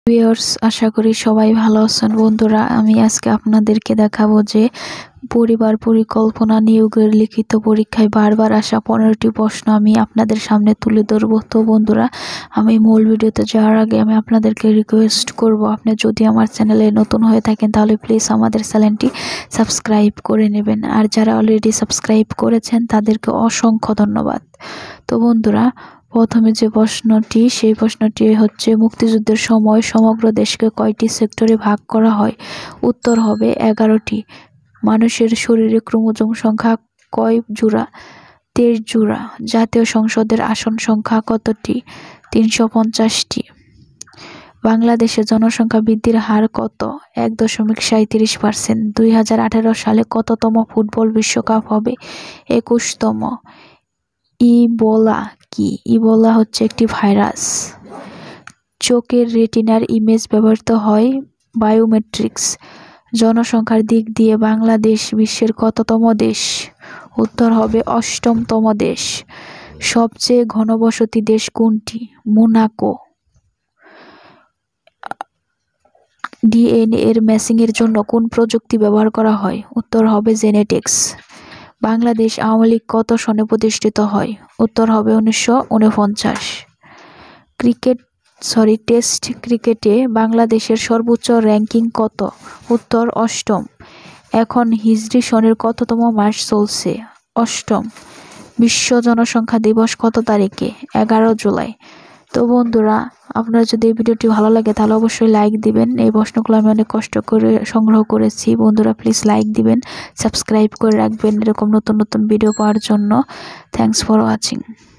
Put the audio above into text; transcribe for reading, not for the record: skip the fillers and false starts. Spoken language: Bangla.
ভিউয়ার্স, আশা করি সবাই ভালো আছেন। বন্ধুরা, আমি আজকে আপনাদেরকে দেখাবো যে পরিবার পরিকল্পনা নিয়োগের লিখিত পরীক্ষায় বারবার আসা 15টি প্রশ্ন আমি আপনাদের সামনে তুলে ধরবো। তো বন্ধুরা, আমি মূল ভিডিওতে যাওয়ার আগে আমি আপনাদেরকে রিকোয়েস্ট করব, আপনি যদি আমার চ্যানেলে নতুন হয়ে থাকেন তাহলে প্লিজ আমাদের চ্যানেলটি সাবস্ক্রাইব করে নেবেন, আর যারা অলরেডি সাবস্ক্রাইব করেছেন তাদেরকে অসংখ্য ধন্যবাদ। তো বন্ধুরা, প্রথমে যে প্রশ্নটি, সেই প্রশ্নটি হচ্ছে, মুক্তিযুদ্ধের সময় সমগ্র দেশকে কয়টি সেক্টরে ভাগ করা হয়? উত্তর হবে 11টি। মানুষের শরীরে ক্রোমোজোম সংখ্যা কয় জোড়া? 23 জোড়া। জাতীয় সংসদের আসন সংখ্যা কতটি? 350টি। বাংলাদেশের জনসংখ্যা বৃদ্ধির হার কত? 1.37%। 2018 সালে কততম ফুটবল বিশ্বকাপ হবে? 21তম। ইবোলা কি? ইবোলা হচ্ছে একটি ভাইরাস। চোখের রেটিনার ইমেজ ব্যবহৃত হয় বায়োমেট্রিক্স। জনসংখ্যার দিক দিয়ে বাংলাদেশ বিশ্বের কততম দেশ? উত্তর হবে 8তম দেশ। সবচেয়ে ঘনবসতি দেশ কোনটি? মোনাকো। ডিএনএ এর ম্যাচিংয়ের জন্য কোন প্রযুক্তি ব্যবহার করা হয়? উত্তর হবে জেনেটিক্স। বাংলাদেশ আওয়ামী লীগ কত সনে প্রতিষ্ঠিত হয়? উত্তর হবে 1949। টেস্ট ক্রিকেটে বাংলাদেশের সর্বোচ্চ র্যাঙ্কিং কত? উত্তর 8ম। এখন হিজরি সনের কততম মাস চলছে? 8ম। বিশ্ব জনসংখ্যা দিবস কত তারিখে? 11 জুলাই। তো বন্ধুরা, আপনারা যদি এই ভিডিওটি ভালো লাগে তাহলে অবশ্যই লাইক দিবেন। এই প্রশ্নগুলো আমি অনেক কষ্ট করে সংগ্রহ করেছি। বন্ধুরা, প্লিজ লাইক দিবেন, সাবস্ক্রাইব করে রাখবেন এরকম নতুন নতুন ভিডিও পাওয়ার জন্য। Thanks for watching.